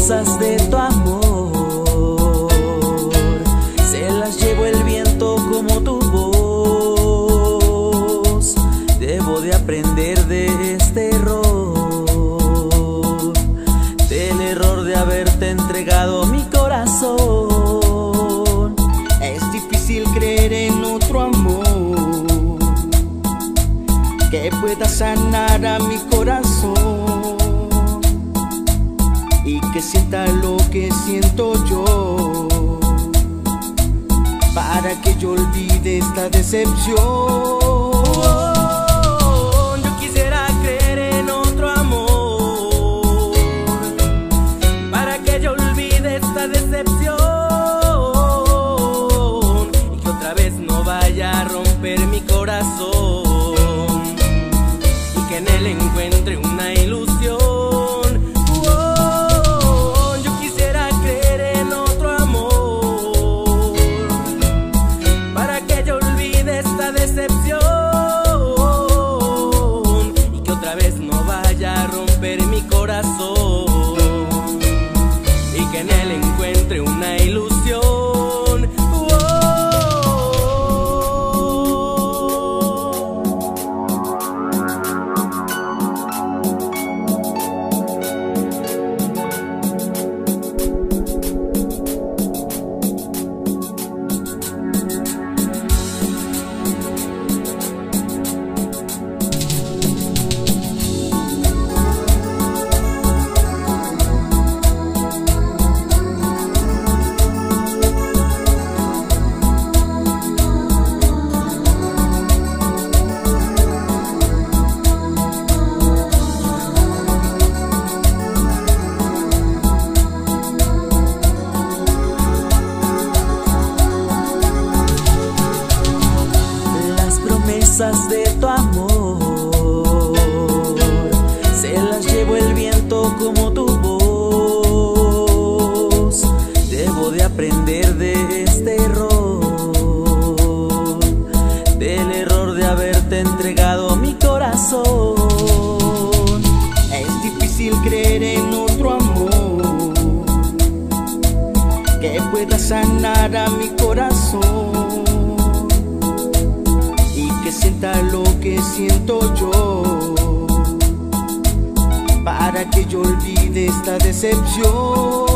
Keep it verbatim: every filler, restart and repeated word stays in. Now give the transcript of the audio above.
promesas de tu amor se las llevó el viento como tu voz. Debo de aprender de este error, del error de haberte entregado mi corazón. Es difícil creer en otro amor que pueda sanar a mi corazón y que sienta lo que siento yo, para que yo olvide esta decepción. Oh, yo quisiera creer en otro amor para que yo olvide esta decepción y que otra vez no vaya a romper mi corazón y que en él encuentre una ilusión. Decepción y que otra vez no vaya a romper mi corazón y que en él encuentre una ilusión. De tu amor se las llevó el viento como tu voz. Debo de aprender de este error, del error de haberte entregado mi corazón. Es difícil creer en otro amor que pueda sanar a mi corazón y que sienta lo que siento yo, para que yo olvide esta decepción.